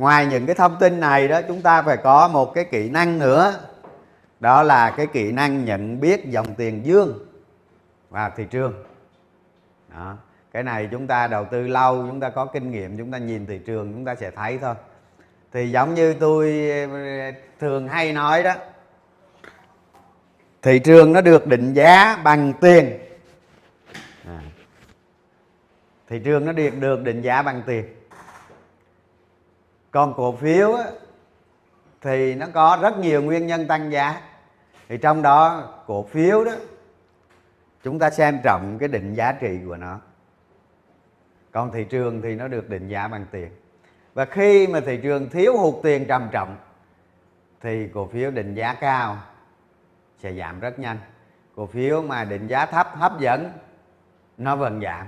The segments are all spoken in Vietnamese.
ngoài những cái thông tin này đó, chúng ta phải có một cái kỹ năng nữa. Đó là cái kỹ năng nhận biết dòng tiền dương vào thị trường. Đó. Cái này chúng ta đầu tư lâu, chúng ta có kinh nghiệm, chúng ta nhìn thị trường chúng ta sẽ thấy thôi. Thì giống như tôi thường hay nói đó, thị trường nó được định giá bằng tiền. Thị trường nó được định giá bằng tiền. Còn cổ phiếu á, thì nó có rất nhiều nguyên nhân tăng giá. Thì trong đó cổ phiếu đó, chúng ta xem trọng cái định giá trị của nó. Còn thị trường thì nó được định giá bằng tiền. Và khi mà thị trường thiếu hụt tiền trầm trọng thì cổ phiếu định giá cao sẽ giảm rất nhanh. Cổ phiếu mà định giá thấp hấp dẫn nó vẫn giảm.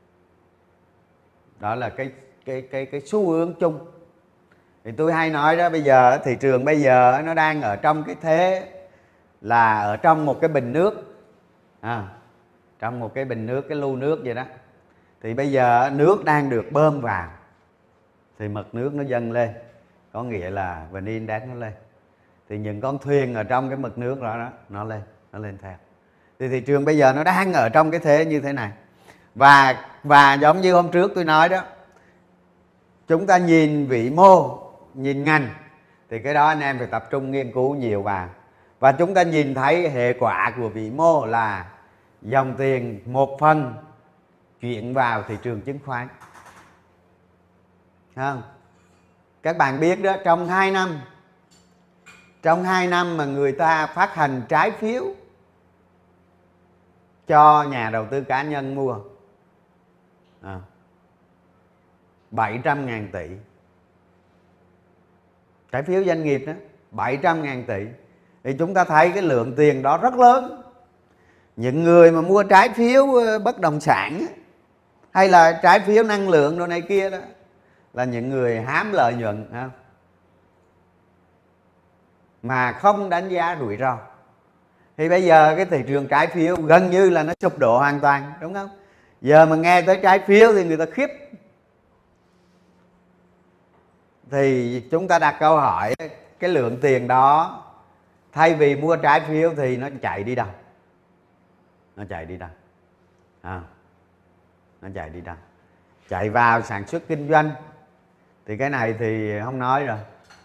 Đó là cái xu hướng chung. Thì tôi hay nói đó, bây giờ thị trường bây giờ nó đang ở trong cái thế là ở trong một cái bình nước. Trong một cái bình nước, cái lu nước vậy đó. Thì bây giờ nước đang được bơm vào thì mực nước nó dâng lên, có nghĩa là vn index nó lên. Thì những con thuyền ở trong cái mực nước đó, nó lên theo. Thì thị trường bây giờ nó đang ở trong cái thế như thế này. Và giống như hôm trước tôi nói đó, chúng ta nhìn vĩ mô, nhìn ngành, thì cái đó anh em phải tập trung nghiên cứu nhiều vào. Và chúng ta nhìn thấy hệ quả của vĩ mô là dòng tiền một phần chuyển vào thị trường chứng khoán. Không? Các bạn biết đó, trong 2 năm mà người ta phát hành trái phiếu cho nhà đầu tư cá nhân mua 700.000 tỷ. Trái phiếu doanh nghiệp đó 700.000 tỷ. Thì chúng ta thấy cái lượng tiền đó rất lớn. Những người mà mua trái phiếu bất động sản hay là trái phiếu năng lượng đồ này kia đó là những người hám lợi nhuận, không? Mà không đánh giá rủi ro. Thì bây giờ cái thị trường trái phiếu gần như là nó sụp đổ hoàn toàn, đúng không? Giờ mà nghe tới trái phiếu thì người ta khiếp. Thì chúng ta đặt câu hỏi, cái lượng tiền đó thay vì mua trái phiếu thì nó chạy đi đâu? Nó chạy đi đâu? Nó chạy đi đâu? Chạy vào sản xuất kinh doanh. Thì cái này thì không nói rồi.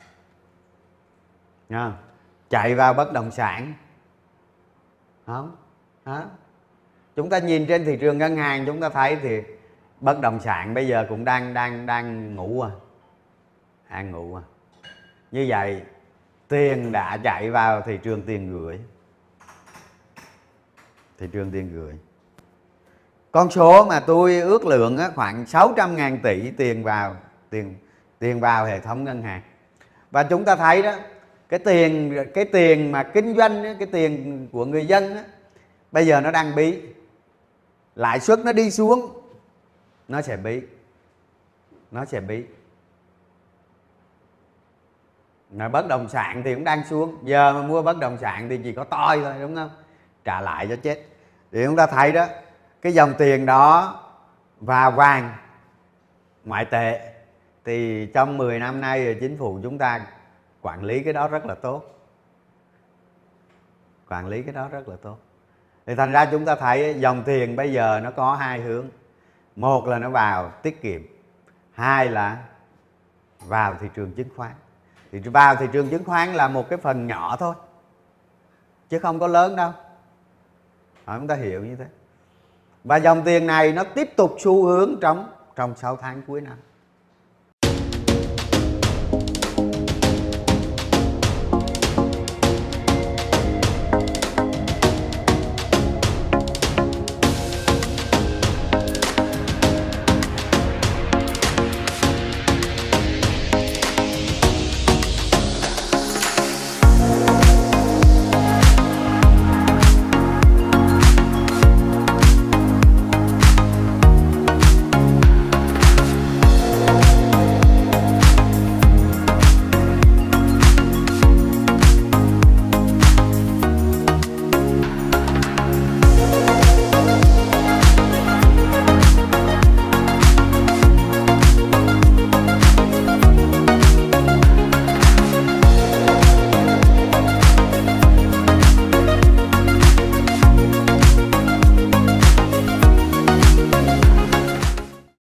Chạy vào bất động sản. Không. Chúng ta nhìn trên thị trường ngân hàng, chúng ta thấy thì bất động sản bây giờ cũng đang ngủ ngủ. Như vậy tiền đã chạy vào thị trường tiền gửi. Thị trường tiền gửi. Con số mà tôi ước lượng khoảng 600.000 tỷ tiền vào hệ thống ngân hàng. Và chúng ta thấy đó, cái tiền mà kinh doanh, cái tiền của người dân bây giờ nó đang bí. Lãi suất nó đi xuống, nó sẽ bí. Mà bất động sản thì cũng đang xuống. Giờ mà mua bất động sản thì chỉ có toi thôi, đúng không? Trả lại cho chết. Thì chúng ta thấy đó, cái dòng tiền đó vào vàng, ngoại tệ, thì trong 10 năm nay chính phủ chúng ta quản lý cái đó rất là tốt. Thì thành ra chúng ta thấy dòng tiền bây giờ nó có 2 hướng. Một là nó vào tiết kiệm, 2 là vào thị trường chứng khoán. Thì vào thị trường chứng khoán là một cái phần nhỏ thôi, chứ không có lớn đâu. Chúng ta hiểu như thế. Và dòng tiền này nó tiếp tục xu hướng trong 6 tháng cuối năm.